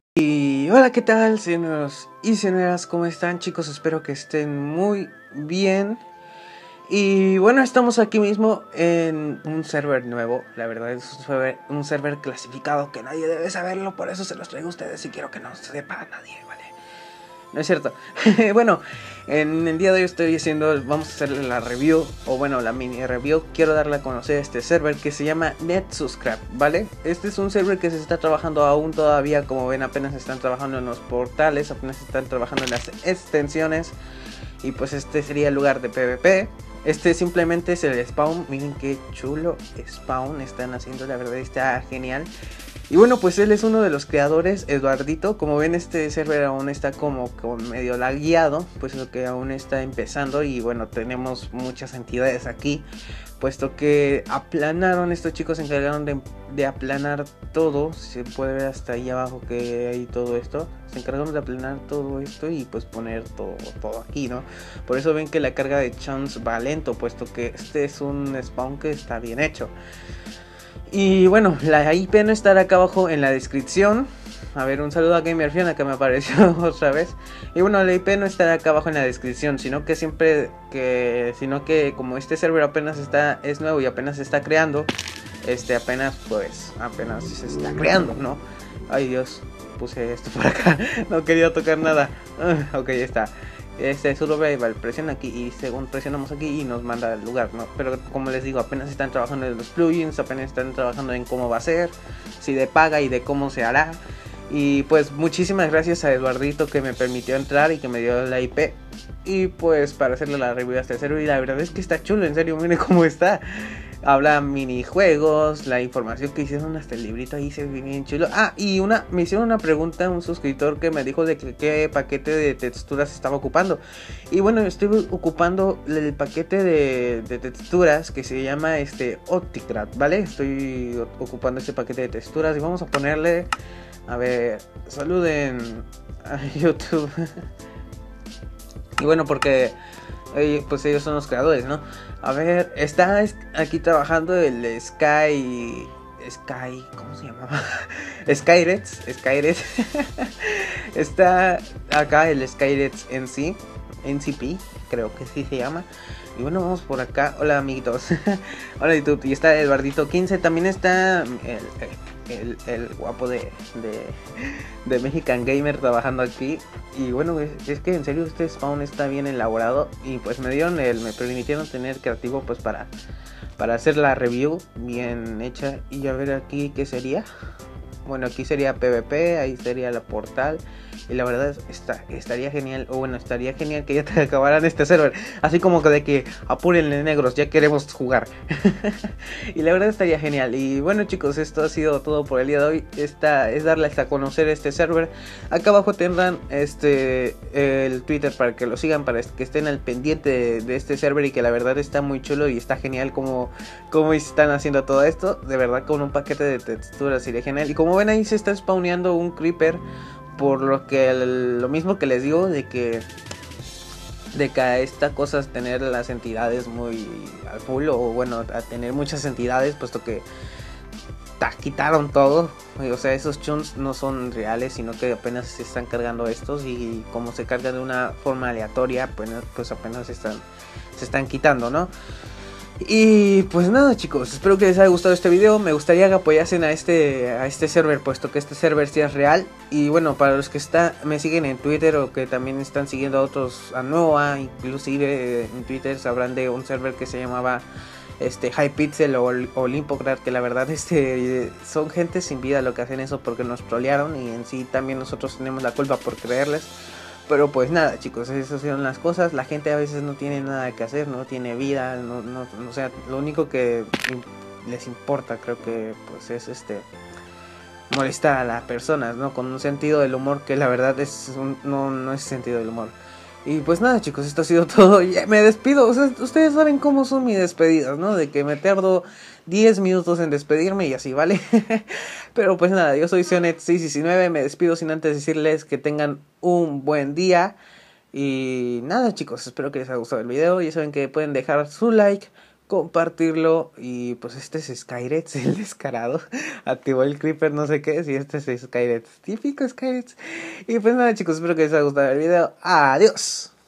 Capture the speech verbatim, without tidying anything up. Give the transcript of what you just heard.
Y hola, ¿qué tal, señoras y señoras? ¿Cómo están, chicos? Espero que estén muy bien. Y bueno, estamos aquí mismo en un server nuevo. La verdad es un server, un server clasificado que nadie debe saberlo. Por eso se los traigo a ustedes y quiero que no sepa nadie, ¿vale? No es cierto. Bueno, en el día de hoy estoy haciendo, vamos a hacerle la review, o bueno, la mini review. Quiero darle a conocer este server que se llama NetSubscribe, ¿vale? Este es un server que se está trabajando aún todavía. Como ven, apenas están trabajando en los portales, apenas están trabajando en las extensiones. Y pues este sería el lugar de PvP. Este simplemente es el spawn. Miren qué chulo spawn están haciendo, la verdad está genial. Y bueno, pues él es uno de los creadores, Eduardito. Como ven, este server aún está como, como medio lagueado, pues lo que aún está empezando. Y bueno, tenemos muchas entidades aquí, puesto que aplanaron, estos chicos se encargaron de, de aplanar todo. Se puede ver hasta ahí abajo que hay todo esto. Se encargaron de aplanar todo esto y pues poner todo, todo aquí, ¿no? Por eso ven que la carga de chunks va lento, puesto que este es un spawn que está bien hecho. Y bueno, la I P no estará acá abajo en la descripción. A ver, un saludo a Gamer Fiona que me apareció otra vez. Y bueno, la I P no estará acá abajo en la descripción, sino que siempre que sino que como este server apenas está es nuevo y apenas se está creando, este apenas pues apenas se está creando, ¿no? Ay, Dios, puse esto por acá. No quería tocar nada. Uh, ok, ya está. Este survival, presiona aquí y según presionamos aquí y nos manda al lugar, ¿no? Pero como les digo, apenas están trabajando en los plugins, apenas están trabajando en cómo va a ser, si de paga y de cómo se hará. Y pues muchísimas gracias a Eduardito que me permitió entrar y que me dio la I P. Y pues para hacerle la review a este server, y la verdad es que está chulo, en serio, miren cómo está. Habla minijuegos, la información que hicieron hasta el librito ahí se ve bien chulo. Ah, y una me hicieron una pregunta un suscriptor que me dijo de que qué paquete de texturas estaba ocupando. Y bueno, estoy ocupando el paquete de, de texturas que se llama este Opticrat, ¿vale? Estoy ocupando este paquete de texturas y vamos a ponerle, a ver, saluden a YouTube. Y bueno, porque pues ellos son los creadores, ¿no? A ver, está aquí trabajando el Sky... Sky... ¿Cómo se llamaba? Skyrets, Skyrets. Está acá el Skyrets N C, N C P, creo que sí se llama. Y bueno, vamos por acá. Hola, amiguitos. Hola, YouTube. Y está Eduardito quince. También está el, el, el guapo de, de, de Mexican Gamer trabajando aquí. Y bueno, es, es que en serio este spawn está bien elaborado. Y pues me dieron el, me permitieron tener creativo pues para, para hacer la review bien hecha. Y a ver aquí qué sería. Bueno, aquí sería PvP, ahí sería la portal. Y la verdad está, estaría genial, o bueno, estaría genial que ya te acabaran este server. Así como que de que apúrenle, negros, ya queremos jugar. Y la verdad estaría genial. Y bueno, chicos, esto ha sido todo por el día de hoy. Esta es darles a conocer este server. Acá abajo tendrán este el Twitter para que lo sigan, para que estén al pendiente de, de este server. Y que la verdad está muy chulo y está genial como, como están haciendo todo esto. De verdad, con un paquete de texturas sería genial. Y como ven, ahí se está spawneando un creeper. Por lo que el, lo mismo que les digo de que de que a esta cosa es tener las entidades muy al full, o bueno, a tener muchas entidades, puesto que ta, quitaron todo. O sea, esos chunks no son reales, sino que apenas se están cargando estos, y como se cargan de una forma aleatoria, pues, pues apenas se están, se están quitando, ¿no? Y pues nada, chicos, espero que les haya gustado este video. Me gustaría que apoyasen a este a este server, puesto que este server sí es real. Y bueno, para los que está, me siguen en Twitter o que también están siguiendo a otros, a Noah, inclusive en Twitter sabrán de un server que se llamaba este Hypixel o, o Limpograd, que la verdad este son gente sin vida lo que hacen eso, porque nos trolearon y en sí también nosotros tenemos la culpa por creerles. Pero pues nada, chicos, esas son las cosas. La gente a veces no tiene nada que hacer, no tiene vida, no, no, o sea, lo único que les importa, creo que pues es este molestar a las personas, ¿no? Con un sentido del humor que la verdad es un, no, no es sentido del humor. Y pues nada, chicos, esto ha sido todo. Ya me despido. O sea, ustedes saben cómo son mis despedidas, ¿no? De que me tardo diez minutos en despedirme y así, ¿vale? Pero pues nada, yo soy Sionet seis diecinueve. Me despido sin antes decirles que tengan un buen día. Y nada, chicos, espero que les haya gustado el video. Ya saben que pueden dejar su like, compartirlo. Y pues este es Skyrets, el descarado. Activó el creeper, no sé qué es. Y este es Skyrets, típico Skyrets. Y pues nada, chicos, espero que les haya gustado el video. Adiós.